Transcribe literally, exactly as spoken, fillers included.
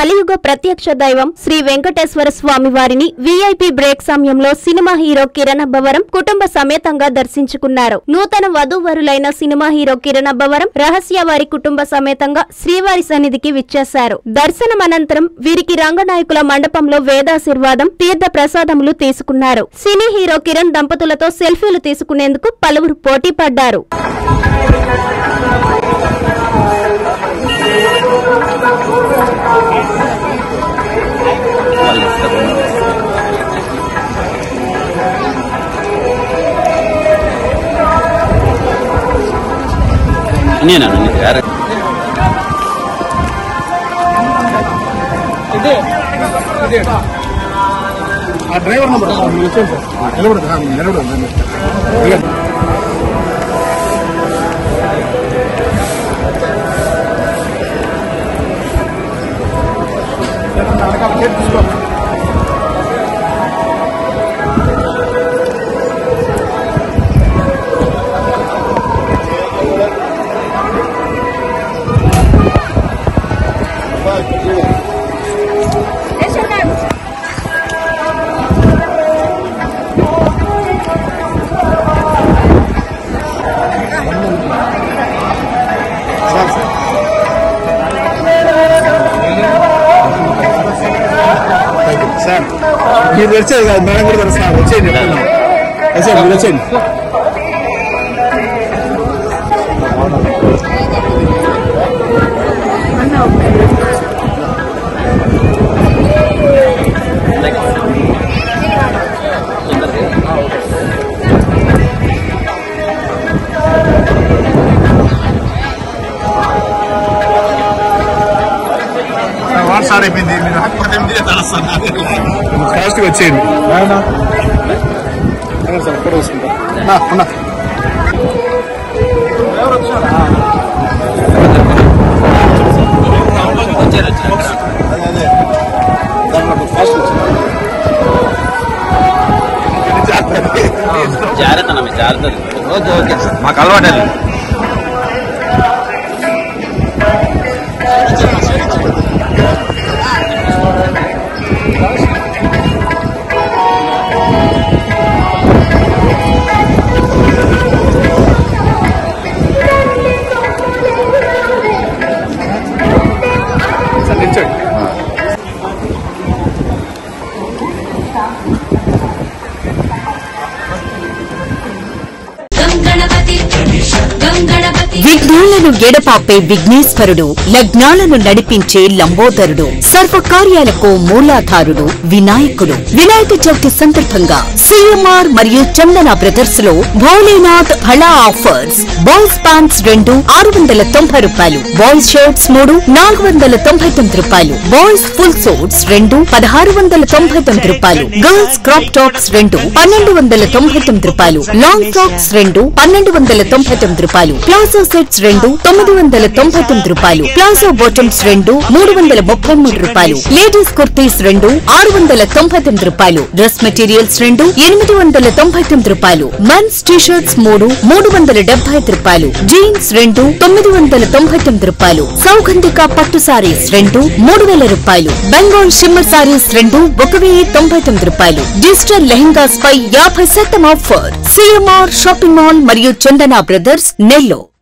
కలియుగ ప్రత్యక్ష దైవం శ్రీ వెంకటేశ్వర స్వామి వారిని వీఐపీ బ్రేక్ సమయంలో సినిమా హీరో కిరణ్ అబ్బవరం కుటుంబ సమేతంగా దర్శించుకున్నారు. నూతన వధూవరులైన సినిమా హీరో కిరణ్ అబ్బవరం రహస్య వారి కుటుంబ సమేతంగా శ్రీవారి సన్నిధికి విచ్చేశారు. దర్శనం అనంతరం వీరికి రంగనాయకుల మండపంలో వేదాశీర్వాదం, తీర్థ ప్రసాదములు తీసుకున్నారు. సినీ హీరో కిరణ్ దంపతులతో సెల్ఫీలు తీసుకునేందుకు పలువురు పోటీ పడ్డారు. నేనా ఇదే ఇదే ఆ డ్రైవర్ నెంబర్ నిలబడదు నిలబడదు తీసుకో సార్ మీరు వచ్చేది కాదు, మేడం కూడా తెలుసు. వచ్చేయండి మీరు వచ్చేయండి. సార్ అయిపోయింది, ఫాస్ట్గా వచ్చేయండి. సార్ ఫోటో తీసుకుంటా. జాగ్రత్త జాగ్రత్త ఓకే ఓకే సార్, మాకు అలవాటు. విఘ్నాలను ఎడపాపే విఘ్నేశ్వరుడు, లగ్నాలను నడిపించే లంబోదరుడు, సర్వకార్యాలకు మూలాధారుడు వినాయకుడు. వినాయక చవితి సందర్భంగా సిఎంఆర్ మరియు చందన బ్రదర్స్ లో భోలేనాథ్ హళా ఆఫర్స్. బాయ్స్ ప్యాంట్స్ రెండు ఆరు వందల తొంభై రూపాయలు, బాయ్స్ షర్ట్స్ మూడు నాలుగు వందల తొంభై తొమ్మిది రూపాయలు, బాయ్స్ ఫుల్ సూట్స్ రెండు పదహారు వందల తొంభై తొమ్మిది రూపాయలు, గర్ల్స్ క్రాప్ టాప్స్ రెండు పన్నెండు వందల తొంభై తొమ్మిది రూపాయలు, లాంగ్ ఫ్రాక్స్ రెండు పన్నెండు వందల తొంభై తొమ్మిది రూపాయలు, ప్లాజో సెట్స్ రెండు తొమ్మిది వందల తొంభై తొమ్మిది రూపాయలు, ప్లాజో బాటమ్స్ రెండు మూడు వందల ముప్పై మూడు రూపాయలు, లేడీస్ కుర్తీస్ రెండు ఆరు వందల తొంభై తొమ్మిది రూపాయలు, డ్రెస్ మెటీరియల్స్ రెండు ఎనిమిది వందల తొంభై తొమ్మిది రూపాయలు, మెన్స్ టీషర్ట్స్ మూడు మూడు వందల డెబ్బై ఐదు రూపాయలు, జీన్స్ రెండు తొమ్మిది వందల తొంభై తొమ్మిది రూపాయలు, సౌగంధిక పట్టు సారీస్ రెండు మూడు వేల రూపాయలు, బెంగాల్ షిమ్మర్ సారీస్ రెండు ఒక వెయ్యి తొంభై తొమ్మిది రూపాయలు, డిజిటల్ లెహంగాస్ పై యాభై శాతం ఆఫర్. సిఎంఆర్ షాపింగ్ మాల్ మరియు చందన బ్రదర్స్ నెల్లూరు.